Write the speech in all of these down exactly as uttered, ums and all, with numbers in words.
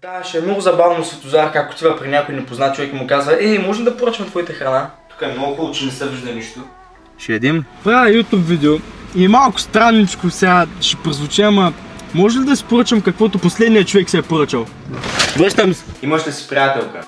Ставаше много забавно Светозар, как отива при някой непознат човек и му казва: ей, може ли да поръчам твоята храна? Тук е много хубаво, че не се вижда нищо. Ще ядем. Правя YouTube видео и е малко странничко сега ще прозвучи, ама може ли да си поръчам каквото последният човек се е поръчал? Връщам се. Имаш ли си приятелка?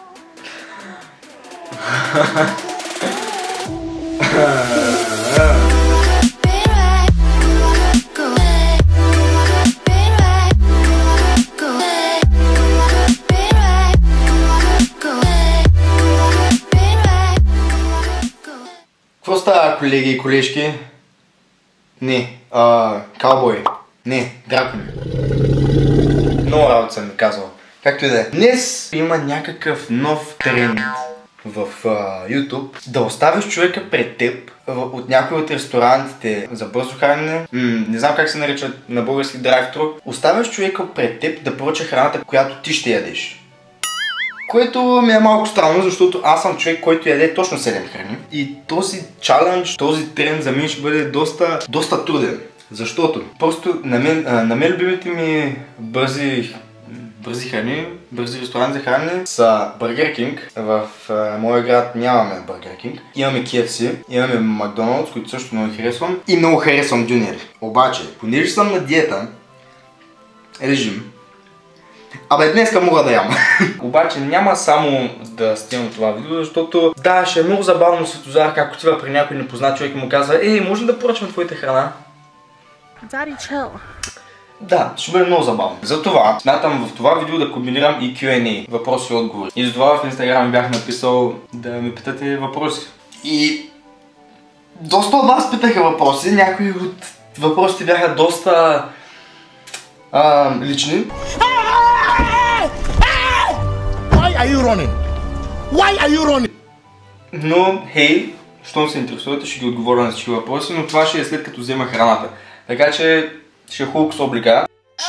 Какво става, колеги и колежки? Не, а, каубой. Не, дракони. Много работа съм ми казал. Както и да е. Днес има някакъв нов тренд в а, YouTube да оставиш човека пред теб в, от някой от ресторантите за бързо хранене, м- не знам как се нарича на български драйв-тру, оставяш човека пред теб да поръча храната, която ти ще ядеш. Което ми е малко странно, защото аз съм човек, който яде точно седем храни. И този чалендж, този тренд за мен ще бъде доста, доста труден. Защото просто на мен, на мен любимите ми бързи, бързи храни, бързи ресторанти за хранене са Burger King. В а, моя град нямаме Burger King. Имаме Кей Еф Си, имаме Макдоналдс, които също много харесвам. И много харесвам дюнери. Обаче, понеже съм на диета, режим, абе, днеска мога да ям. Обаче няма само да снимам това видео, защото да, ще е много забавно Светозар, как отива при някой непознат човек и му казва: ей, може ли да поръчам твоята храна? Daddy, chill. Да, ще бъде много забавно. Затова смятам в това видео да комбинирам и Кю енд Ей, въпроси и отговори. И затова в Инстаграм бях написал да ми питате въпроси. И доста от вас питаха въпроси, някои от въпросите бяха доста а, лични. Why are you running? Why are you running? Но, хей, щом се интересувате, ще ги отговоря на всички въпроси, но това ще е след като взема храната. Така че ще е хубаво с облика.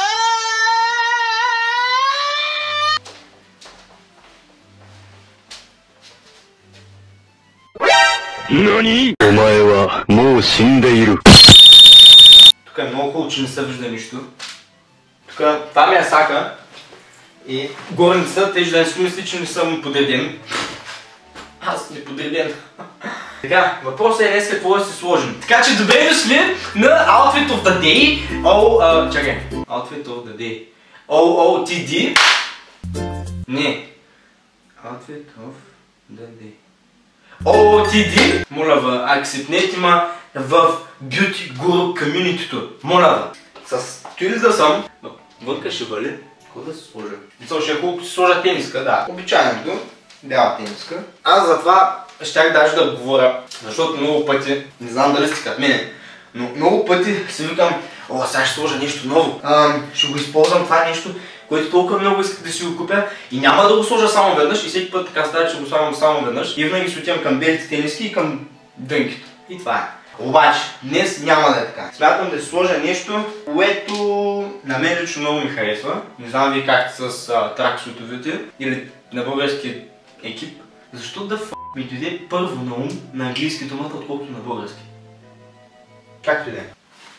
Нани? Омае ва моу шиндеиру. Тук е много хубаво, че не се вижда нищо. Тук това ми е сака. И горницата, тези да не си мисли, че не съм подреден. Аз съм неподреден. Така, въпросът е днес какво да си сложим. Така че добре дошли на Outfit of the Day. О, а, чакай. Outfit of the Day. О О Ти Ди. Не. Outfit of the Day. О О Ти Ди. Моля ва, акцепнете ма в Beauty Guru комюнитито. Моля ва. С тюли да съм. Вънка ще бъде. Какво да се сложа? Мисля, ще е хубаво си сложа тениска, да. Обичайното. Бяла тениска. Аз затова щях даже да говоря, защото много пъти, не знам дали сте като мене, но много пъти си викам: о, сега ще сложа нещо ново. А, ще го използвам това нещо, което толкова много исках да си го купя и няма да го сложа само веднъж и всеки път така става, че го слагам само веднъж и винаги се отивам към белите тениски и към дънките. И това е. Обаче, днес няма да е така. Смятам да си сложа нещо, което на мен лично много ми харесва. Не знам вие как сте с а, траксутовете или на български екип. Защо да ф*** ми дойде първо на ум на английски думата, отколкото на български? Както и да е.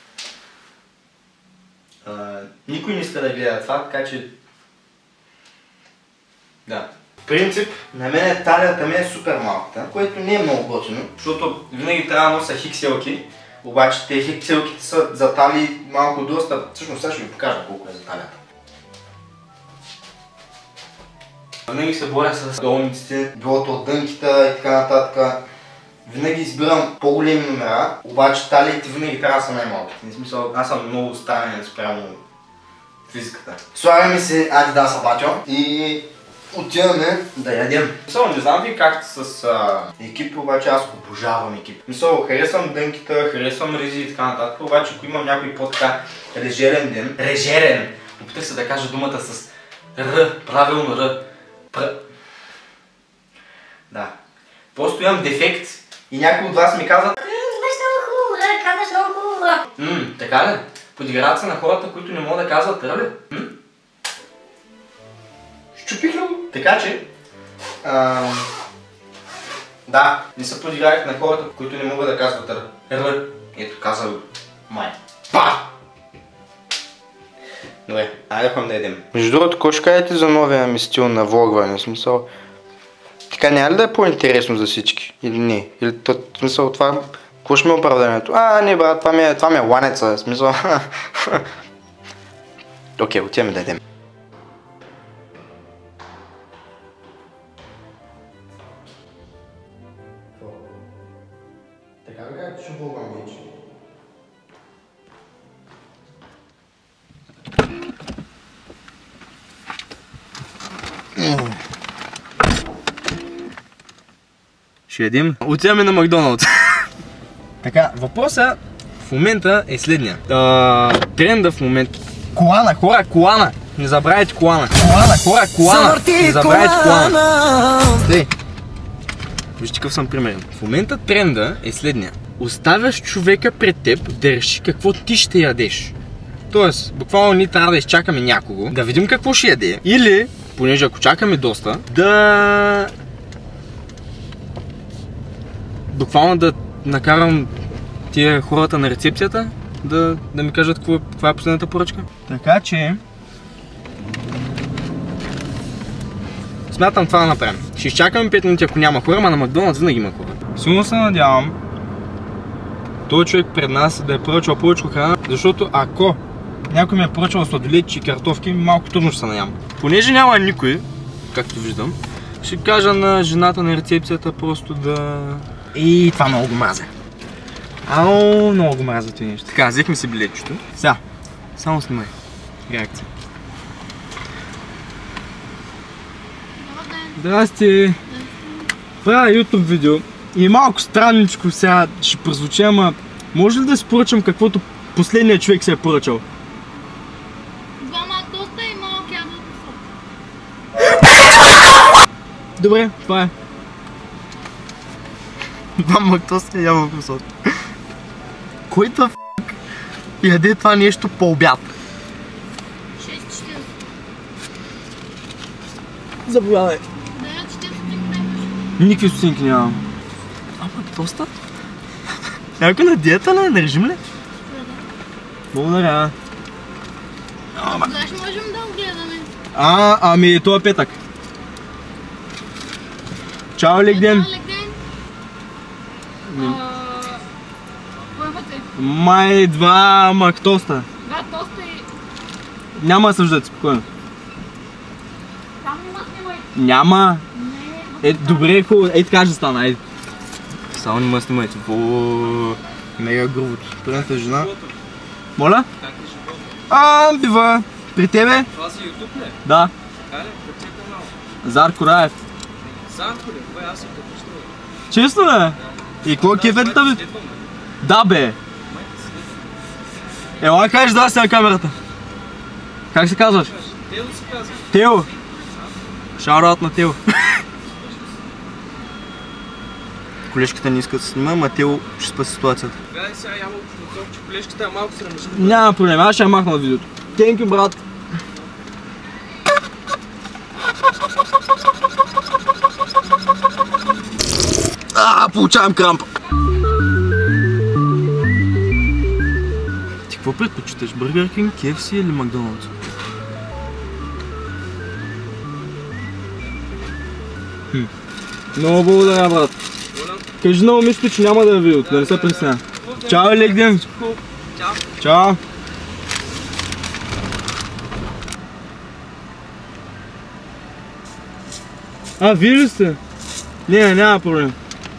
Никой не иска да гледа това, така че... Да. В принцип, на мен талията ми е супер малката, което не е много готино, защото винаги трябва да нося хикселки, обаче те хикселките са за талии малко доста... Всъщност сега ще ви покажа колко е за талията. Винаги се боря с долниците, билото от дънките и така нататък. Винаги избирам по-големи номера, обаче талиите винаги трябва да са най-малките. В смисъл, аз съм много странен спрямо физиката. Слагаме се Adidas батьо и отиваме да ядем. Мисъл, не знам ви как с а, екип, обаче аз обожавам екип. Мисъл, харесвам дънките, харесвам ризи и така нататък, обаче ако имам някой по-така режерен ден, режерен, опитах се да кажа думата с Р, правилно Р. Пр... Да. Просто имам дефект и някой от вас ми казват: Имаш много хубаво, Р, казваш много хубаво Р. Ммм, така ли? Подиграват се на хората, които не могат да казват Р, ли? Ммм? Щупих ли го? Така че... А... Да, не се подигравах на хората, които не могат да казват Р. Р. Ето, каза го. Май. Па! Добре, айде ходим да едем. Между другото, какво ще кажете за новия ми стил на влогване? В смисъл, така няма ли да е по-интересно за всички? Или не? Или в смисъл това, какво ще ми е оправданието? А, не брат, това ми е, това ми е ланеца, в смисъл. Окей, отиваме да едем. Така ли как ще влогвам вече? Ще едим. Отиваме на Макдоналдс. Така, въпросът в момента е следния. А, тренда в момента. Колана, хора, колана! Не забравяйте колана. Колана, хора, колана! Не забравяйте колана. Тей. Вижте какъв съм примерен. В момента тренда е следния. Оставяш човека пред теб да реши какво ти ще ядеш. Тоест, буквално ние трябва да изчакаме някого, да видим какво ще яде. Или, понеже ако чакаме доста, да... буквално да накарам тия хората на рецепцията да, да ми кажат какво, каква е последната поръчка. Така че... смятам това да направим. Ще изчакаме пет минути, ако няма хора, ама на Макдоналдс винаги има хора. Силно се надявам този човек пред нас да е поръчал повече храна, защото ако някой ми е поръчал сладоледчи и картофки, малко трудно ще се надявам. Понеже няма никой, както виждам, ще кажа на жената на рецепцията просто да... И това много го мразя. Ау, много го мразя това нещо. Така, взехме си билетчето. Сега, само снимай. Реакция. Здрасти! Правя YouTube видео и малко странничко сега ще прозвучи, ама може ли да си поръчам каквото последният човек се е поръчал? Двама тоста и малък ябълка сок. Добре, това е. Двама тоста и ябълка сок. Кой да ф*** яде това нещо по обяд? шест четиридесет. Заповядай. Да, четиридесет стотинки. Никакви стотинки нямам. Ама тоста? Някой на диета ли? На режим ли? Благодаря. Кога ще можем да го гледаме? А, ами това е петък. Чао, Легден. Чао, Легден. Кой път е? Май два мактоста. Два тоста и... Няма да съждате, спокойно. Там има снимай. Няма. Не, Е, добре, хубаво. Ей така ще стана, айде. Само не ме снимайте. О, мега грубото. Предната жена. Моля? А, бива. При тебе? Това си YouTube ли? Да. Кале, по чия канал? Зарко Раев. Зарко ли? Кой аз съм като що? Честно бе? И какво кефете бе? Да бе. Ела кажеш здрасти на камерата. Как се казваш? Тео си казва. Тео. Шаут на Тео. Колежката не иска да се снима, ама Тео ще спаси ситуацията. Гледай сега ябълко сок, че колежката е малко срамежна. Няма проблем, аз ще я махна от видеото. Thank you, брат. А, получавам крампа. Ти какво предпочиташ? Burger King, Кей Еф Си или Макдоналдс? Хм. Много благодаря, брат. Кажи на момичето, че няма да я видят, да не се пресня. Чао, Легден. Чао. Чао. А, вие ли сте? Не, няма проблем.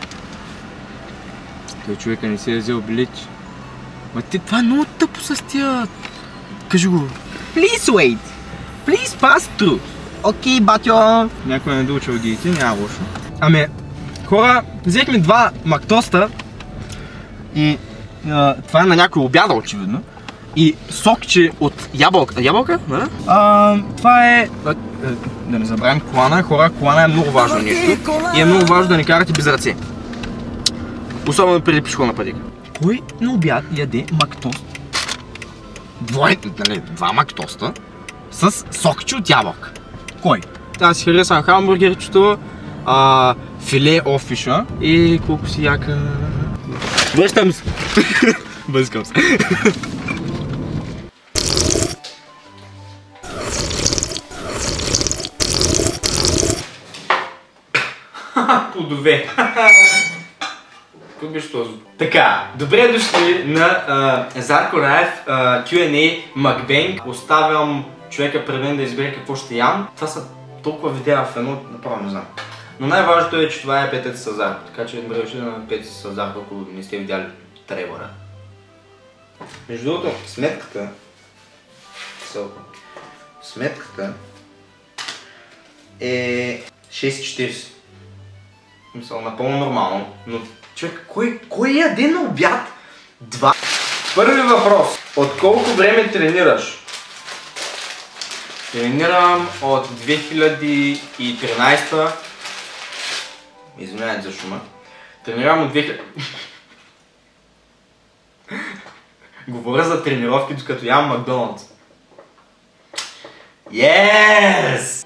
Той човека не си е взел билет. Ма ти, това е много тъпо с тия... Кажи го. Please wait. Please pass through. Окей, батьо. Някой не е доучил геите, няма лошо. Ами, хора, взехме два мактоста и а, това е на някой обяда, очевидно. И сокче от ябълка. Ябълка? Да? А, това е... А, да не забравим колана. Хора, колана е много важно нещо. И е много важно да не карате без ръце. Особено преди пешеходна пътека. Кой на обяд яде мактост? Двой, нали, два мактоста с сокче от ябълка. Кой? Аз си харесвам хамбургерчето, а, филе офиша и колко си яка... Връщам се! Бъзкам се. Плодове. Какво беше този? Така, добре дошли на uh, Зарко Раев uh, Кю енд Ей Макбенг. Оставям човека пред мен да избере какво ще ям. Това са толкова видеа в едно, направо не знам. Но най-важното е, че това е петъци с Зарко. Така че добре дошли на петъци с Зарко, ако не сте видяли трейлера. Между другото, сметката... Сметката е шест и четирийсет. Мисля, напълно нормално, но човек, кой, кой яде на обяд? Два. Първи въпрос. От колко време тренираш? Тренирам от две хиляди и тринадесета. Извинявайте за шума. Тренирам от две хиляди... Говоря за тренировки, докато ям Макдоналдс. Yes!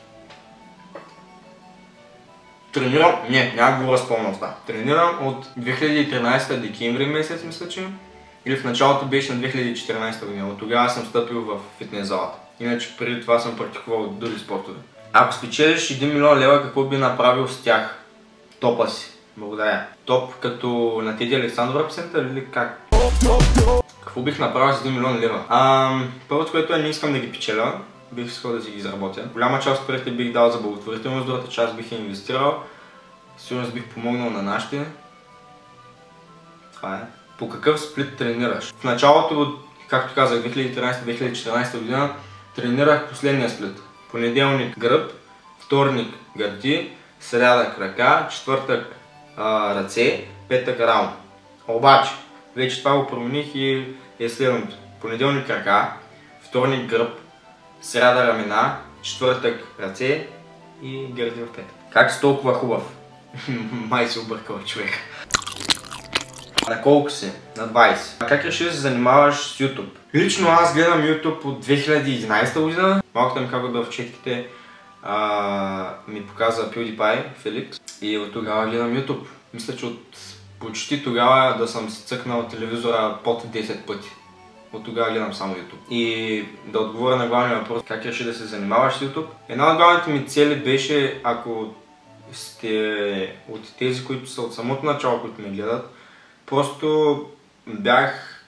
Тренирам... Не, няма да говоря с пълността. Тренирам от две хиляди и тринадесета декември месец, мисля, че. Или в началото беше на две хиляди и четиринадесета година. От тогава съм стъпил в фитнес залата. Иначе преди това съм практикувал други спортове. Ако спечелиш един милион лева, какво би направил с тях? Топа си. Благодаря. Топ като на Теди Александрова песента или как? Какво бих направил с един милион лева? Ам, първото, което е, не искам да ги печеля. Бих искал да си ги изработя. Голяма част от парите бих дал за благотворителност, другата част бих инвестирал. Сигурно бих помогнал на нашите. Това е. По какъв сплит тренираш? В началото, както казах, две хиляди и тринадесета - две хиляди и четиринадесета година тренирах последния сплит. Понеделник гръб, вторник гърди, сряда крака, четвъртък а, ръце, петък рамо. Обаче, вече това го промених и е следното. Понеделник крака, вторник гръб, сряда рамена, четвъртък ръце и гърди в петък. Как си толкова хубав? Май се объркал човек. На колко си? На двадесет. Как реши да се занимаваш с YouTube? Лично аз гледам YouTube от две хиляди и единадесета година. Малката ми как да в четките а, ми показа PewDiePie, Феликс. И от тогава гледам YouTube. Мисля, че от почти тогава да съм си цъкнал телевизора под десет пъти. От тогава гледам само YouTube. И да отговоря на главния въпрос, как реши да се занимаваш с YouTube? Една от главните ми цели беше, ако сте от тези, които са от самото начало, които ме гледат, просто бях...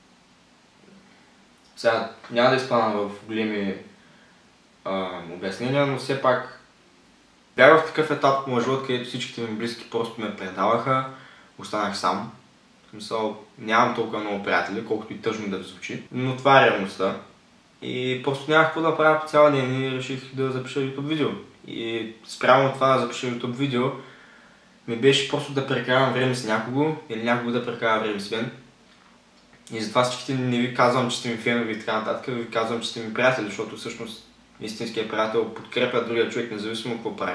Сега няма да изпадам в големи а, обяснения, но все пак бях в такъв етап в моя живот, където всичките ми близки просто ме предаваха, останах сам. В смисъл, нямам толкова много приятели, колкото и тъжно да ви звучи, но това е реалността. И просто нямах какво да правя по цял ден и реших да запиша YouTube видео. И спрямо това да запиша YouTube видео, ми беше просто да прекарам време с някого или някого да прекарам време с мен. И затова всичките не ви казвам, че сте ми фенове и така нататък, ви казвам, че сте ми приятели, защото всъщност истинският приятел подкрепя другия човек, независимо какво прави.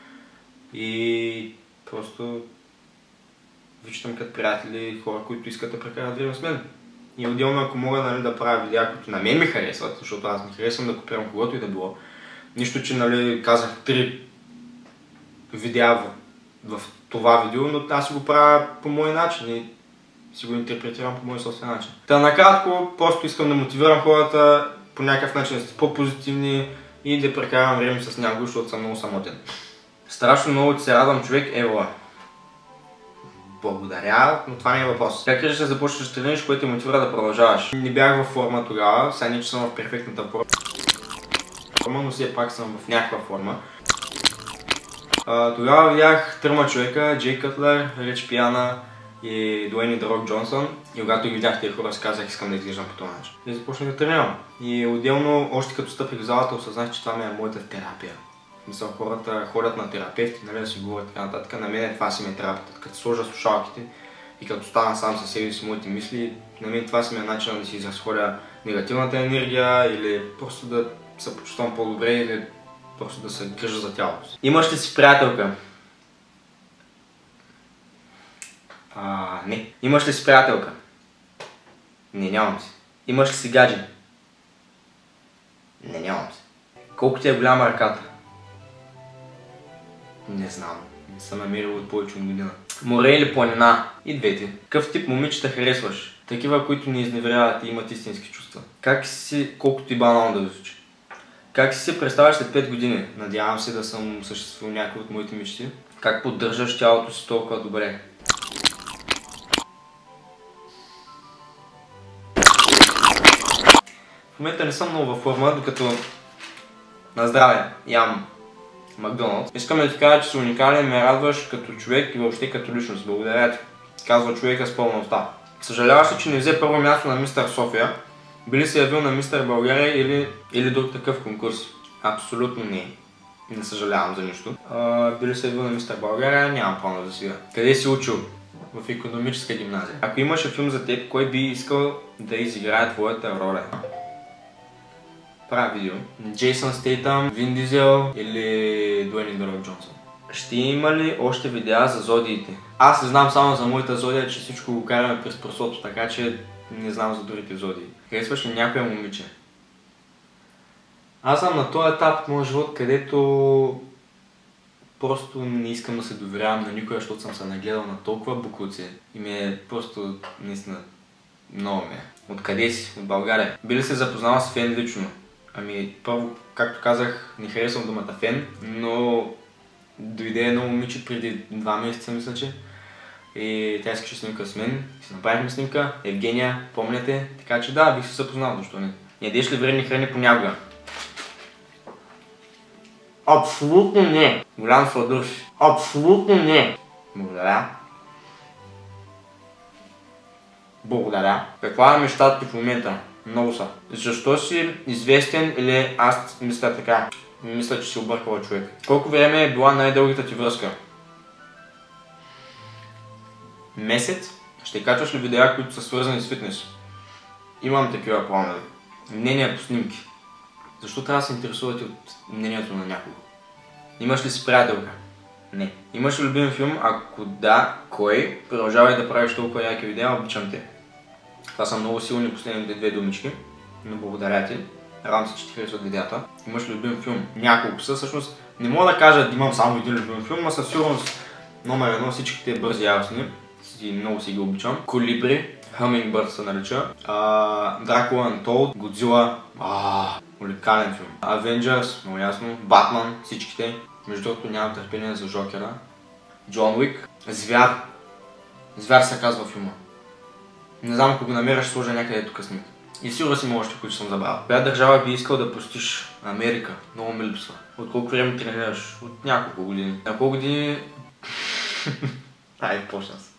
И просто виждам като приятели хора, които искат да прекарат време с мен. И отделно, ако мога, нали, да правя видеа, които на мен ми харесват, защото аз не харесвам да копирам когото и да било. Нищо, че, нали, казах три видеа в, в това видео, но аз си го правя по мой начин и си го интерпретирам по мой собствен начин. Та накратко, просто искам да мотивирам хората по някакъв начин да сте по-позитивни и да прекарам време с някого, защото съм много самотен. Страшно много ти се радвам, човек, ева. Благодаря, но това не е въпрос. Как решиш да започнеш да тренираш, което те мотивира да продължаваш? Не бях във форма тогава, сега не че съм в перфектната форма, но все пак съм в някаква форма. А, тогава видях трима човека, Джей Кътлер, Рич Пиана и Дуейн The Rock Джонсън. И когато ги видях тези хора, си казах, искам да изглеждам по този начин. И започнах да тренирам. И отделно, още като стъпих в залата, осъзнах, че това ми е моята терапия. Мисля, хората ходят на терапевти, нали, да си говорят така нататък. На мен това си ми е терапията. Като сложа слушалките и като стана сам със себе си моите мисли, на мен това си ми е начин да си изразходя негативната енергия или просто да се почувствам по-добре или просто да се грижа за тялото си. Имаш ли си приятелка? А, не. Имаш ли си приятелка? Не, нямам си. Имаш ли си гадже? Не, нямам си. Колко ти е голяма ръката? Не знам. Не съм намерил от повече от година. Море или планина? И двете. Какъв тип момичета харесваш? Такива, които не изневеряват и имат истински чувства. Как си, колкото и банално да звучи. Как си се представяш след пет години? Надявам се да съм осъществил някои от моите мечти. Как поддържаш тялото си толкова добре? В момента не съм много във форма, докато на здраве ям Макдоналдс. Искам да ти кажа, че си уникален, ме радваш като човек и въобще като личност. Благодаря ти, казва човека с пълна уста. Съжаляваш ли, че не взе първо място на Мистер София? Би ли се явил на Мистер България или, или друг такъв конкурс? Абсолютно не. Не съжалявам за нищо. А, би ли се явил на Мистер България? Нямам плана за сега. Къде си учил? В икономическа гимназия. Ако имаше филм за теб, кой би искал да изиграе твоята роля? Правя видео. Джейсън Стейтъм, Вин Дизел или Дуейн The Rock Джонсън. Ще има ли още видеа за зодиите? Аз не знам само за моята зодия, че всичко го караме през пръсото, така че не знам за другите зодии. Харесваш ли някоя момиче? Аз съм на този етап от моя живот, където просто не искам да се доверявам на никой, защото съм се нагледал на толкова букуци и ми е просто наистина много ме. Откъде си? От България. Би ли се запознала с Фен лично? Ами първо, както казах, не харесвам думата Фен, но дойде едно момиче преди два месеца, мисля, че. И тя искаше снимка с мен, си направихме снимка, Евгения, помняте, така че да, бих се запознал, защо не. Ядеш ли вредни храни понякога? Абсолютно не! Голям сладурш. Абсолютно не! Благодаря. Благодаря. Каква е мечтата ти в момента? Много са. Защо си известен или аз мисля така? Мисля, че си объркала човек. Колко време е била най-дългата ти връзка? Месец? Ще качваш ли видеа, които са свързани с фитнес? Имам такива планове. Мнения по снимки. Защо трябва да се интересувате от мнението на някого? Имаш ли си приятелка? Не. Имаш ли любим филм? Ако да, кой? Продължавай да правиш толкова яки видеа, обичам те. Това са много силни последните две думички, но благодаря ти. Радвам се, че ти харесват видеята. Имаш ли любим филм? Няколко са, всъщност не мога да кажа да имам само един любим филм, но със сигурност номер едно всичките бързи яростни. Много си ги обичам. Колибри, Hummingbird се нарича, Dracula Untold, Godzilla, уникален филм. Avengers, много ясно, Batman, всичките. Между другото нямам търпение за Жокера. Джон Уик, Звяр. Звяр се казва филма. Не знам, ако го намеря, ще сложа някъде тук снимка. И сигурно си има още, които съм забравил. Коя държава би искал да посетиш? Америка. Много ми липсва. От колко време тренираш? От няколко години. На колко години... Ай, почна се.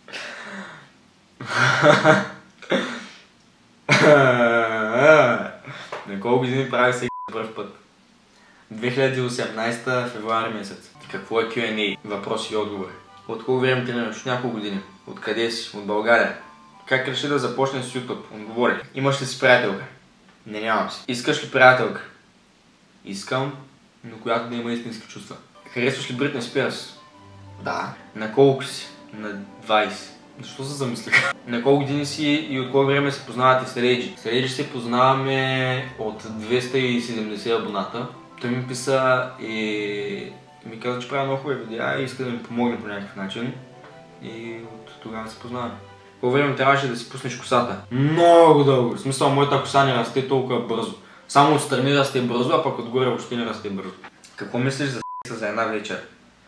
На колко години прави се за първ път? две хиляди и осемнадесета февруари месец. Какво е Кю енд Ей? Въпроси и отговори. От колко време тренираш? От няколко години. Откъде си? От България. Как реши да започнеш с YouTube? Отговори. Имаш ли си приятелка? Не, нямам си. Искаш ли приятелка? Искам, но която да има истински чувства. Харесваш ли Бритни Спирс? Да. На колко си? На двадесет. Защо се замислих? На колко години си и от колко време се познавате с Рейджи? С Рейджи се познаваме от двеста и седемдесет абоната. Той ми писа и ми каза, че правя много хубави видеа и иска да ми помогне по някакъв начин. И от тогава се познаваме. Колко време трябваше да си пуснеш косата? Много дълго. В смисъл, моята коса не расте толкова бързо. Само отстрани расте бързо, а пък отгоре въобще не расте бързо. Какво мислиш за с*** за една вечер?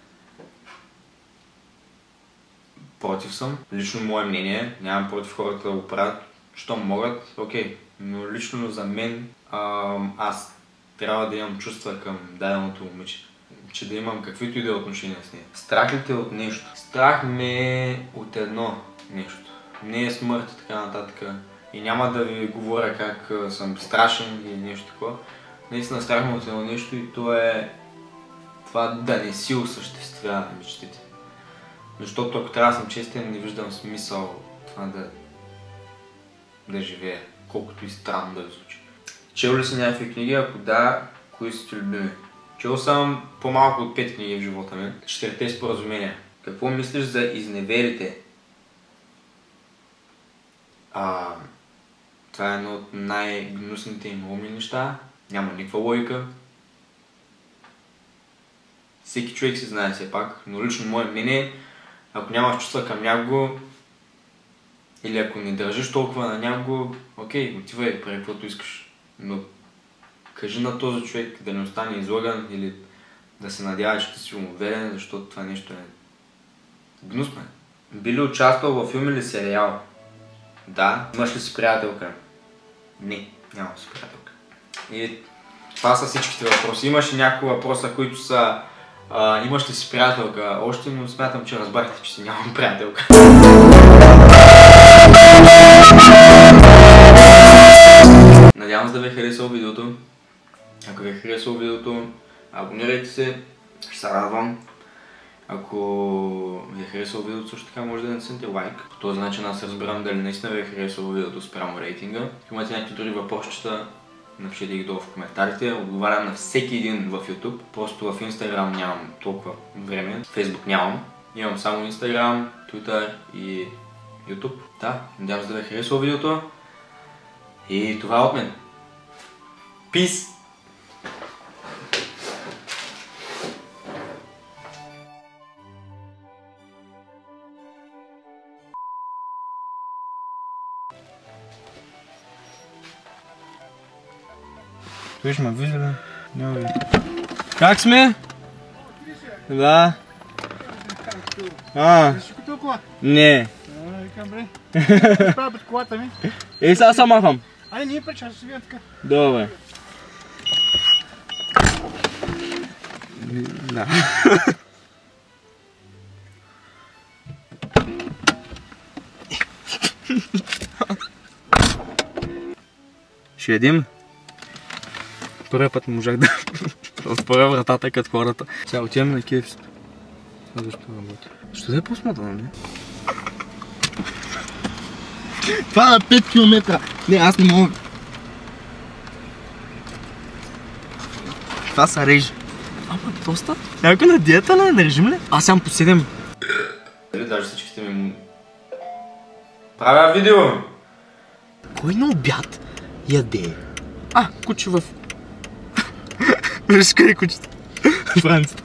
Против съм. Лично мое мнение. Нямам против хората да го правят. Щом могат, окей. Но лично за мен, а, аз трябва да имам чувства към даденото момиче. Че да имам каквито и да е отношения с нея. Страх ли те от нещо? Страх ме от едно нещо. Не е смърт и така нататък. И няма да ви говоря как съм страшен или нещо такова. Наистина страх ме от едно нещо и то е това да не си осъществява мечтите. Защото ако трябва да съм честен, не виждам смисъл това да, да живея, колкото и странно да ви звучи. Чел ли си някакви книги? Ако да, кои са ти любими? Чел съм по-малко от пет книги в живота ми. Четирите споразумения. Какво мислиш за изневерите? А, това е едно от най-гнусните и малумни неща. Няма никаква логика. Всеки човек си знае все пак, но лично мое мнение, ако нямаш чувства към някого, или ако не държиш толкова на някого, окей, отивай, прави каквото искаш. Но кажи на този човек да не остане излаган или да се надява, че ще си уверен, защото това нещо е гнусно. Би ли участвал във филм или сериал? Да. Имаш ли си приятелка? Не, нямам си приятелка. И това са всичките въпроси. Имаш ли някои въпроса, които са а, имаш ли си приятелка? Още, но смятам, че разбрахте, че си нямам приятелка. Надявам се да ви е харесало видеото. Ако ви е харесало видеото, абонирайте се, ще се радвам. Ако ви е харесало видеото, също така може да натиснете лайк. По този начин аз разбирам дали наистина ви е харесало видеото спрямо рейтинга. Ако имате някакви други въпросчета, напишете ги долу в коментарите. Отговарям на всеки един в YouTube. Просто в Instagram нямам толкова време. Facebook нямам. Имам само Instagram, Twitter и YouTube. Да, надявам се да ви е харесало видеото. И това е от мен. Peace! Виж ме, вижда ли? Няма ви. Как сме? Да. А. Си купил кола? Не. А, викам, бре. Правя под колата ми. Ей, сега се махам. Айде, ние преча, ще си видя така. Добре. Да. Ще едим? Първият път можах да отворя вратата като хората. Сега отиваме на кей еф си. А защо работи? Защо да е по-смотано, не? Това на пет километра. Не, аз не мога. Това са режи. Ама доста? Някой на диета не да режим ли? Аз сам по седем. Дали даже всичките ми... Правя видео! Кой на обяд яде? А, куче в... Виж къде е кучето? Францията.